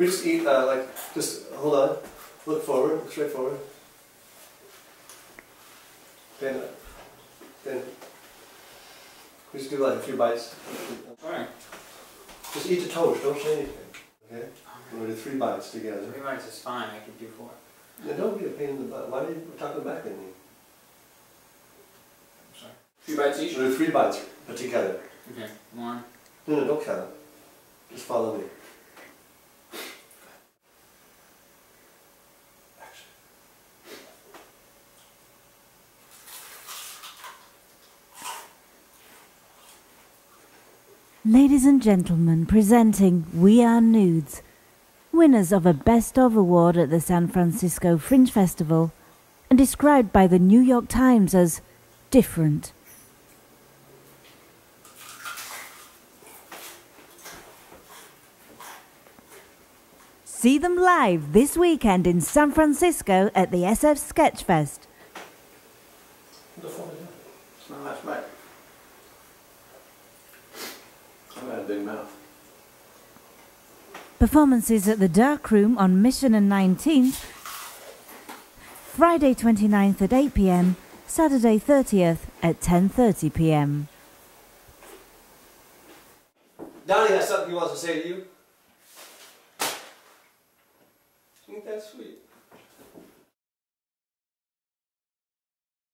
We just eat, like, just hold on, look forward, look straight forward. Then we just do like a few bites. Alright. Just eat the toast, don't say anything. Okay? We're going to do 3 bites together. 3 bites is fine, I could do 4. Yeah, don't be a pain in the butt. Why are you talking back at me? I'm sorry. 3 bites each? We'll do 3 bites, but together. Okay, 1. No, don't count. Just follow me. Ladies and gentlemen, presenting We Are Nudes, winners of a Best of Award at the San Francisco Fringe Festival, and described by the New York Times as different. See them live this weekend in San Francisco at the SF Sketchfest. It's my last bite. I've got a big mouth. Performances at the Dark Room on Mission and 19th, Friday 29th at 8 p.m, Saturday 30th at 10:30 p.m. Donny has something he wants to say to you. Ain't that sweet?